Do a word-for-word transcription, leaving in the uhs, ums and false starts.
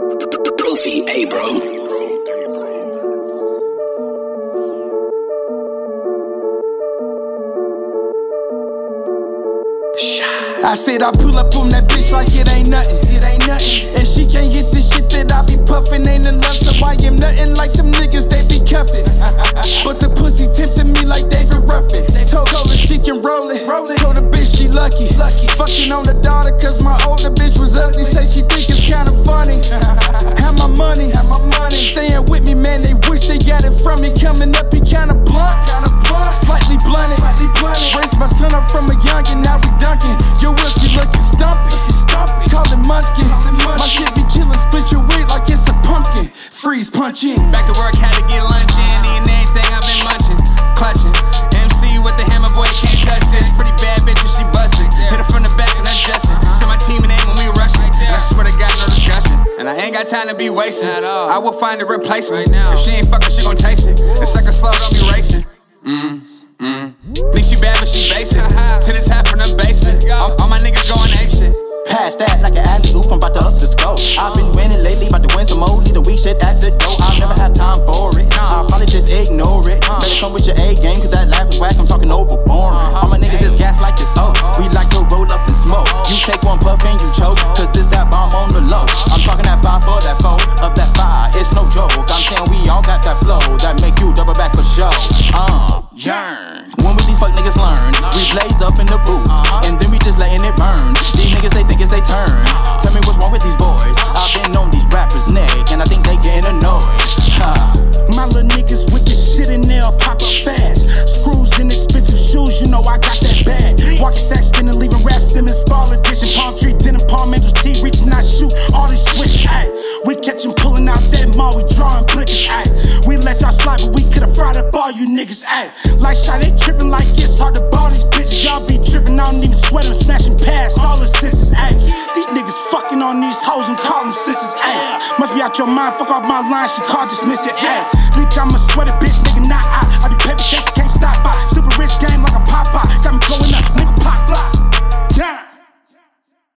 Profi, hey bro. I said I pull up on that bitch like it ain't nothing. It ain't nothing. And she can't hit this shit that I be puffin'. Ain't enough, so I am nothing like them niggas they be cuffin'. But the pussy tempted me like David Ruffin. Told her she can roll it. Told the bitch she lucky. Fucking on the daughter cause my older bitch was ugly. Say she think it's kinda funny. Have my money. Staying with me, man, they wish they got it from me. Coming up, he kinda blunt. Slightly blunted. Raised my son up from a youngin', now we dunkin'. Your wheels be looking stumpy. Call it munchkin. My shit be killin', split your wig like it's a pumpkin. Freeze punching. Back to work, had to get lunch in. Eating everything I've been munching. Clutching. M C with the hammer, boy, can't touch it. Pretty bad bitch and she bustin'. Hit her from the back and adjustin'. Send my team and aim when we rushin'. And I swear to God, no discussion. And I ain't got time to be wasting at all. I will find a replacement. Right now. If she ain't fuckin', she gon' taste it. And sucker slow, don't be racing. Mm, mm. Think she bad, but she basic. To the top from the basement. All, all my niggas going ape shit. Pass that like an alley-oop, I'm about to up the scope. I've been winning lately, about to win some more. Leave the weak shit at the door. I'll never have time for it. I'll probably just ignore it. Better come with your A game, cause that laugh is whack. I'm talking over boring. All my niggas is gas like this, oh. We like to roll up and smoke. You take one puff and you choke, cause it's that bomb on the low. I'm talking that five for that four, of that fire, it's no joke. I'm saying we all got that flow, that make you double back for show. Uh, yearn. When will these fuck niggas learn? We blaze up in the booth, and then we just letting it burn. These niggas, they think it's they turn. Tell me what's wrong with these boys. I've been on these rappers' neck, and I think they getting annoyed. Ha. My little niggas with this shit in there pop up fast. Screws in expensive shoes, you know I got that bag. Walking sack spinning, leaving Rap Simmons fall edition. Palm tree, denim, palm angels, T reaching out, shoot all these switch. Ay, we catch 'em pulling out that mall, we drawing blickers. Ay, we let y'all slide, but we could've fried up all you niggas. Ay, like shot, they tripping like it's hard to ball these bitches. Y'all be tripping, I don't even sweat them, smashing past all the sisters. Ay, these niggas fucking on these hoes and call them sisters. Ay, must be out your mind, fuck off my line, she called, dismiss it. Ay, leech, I'm a sweater bitch, nigga.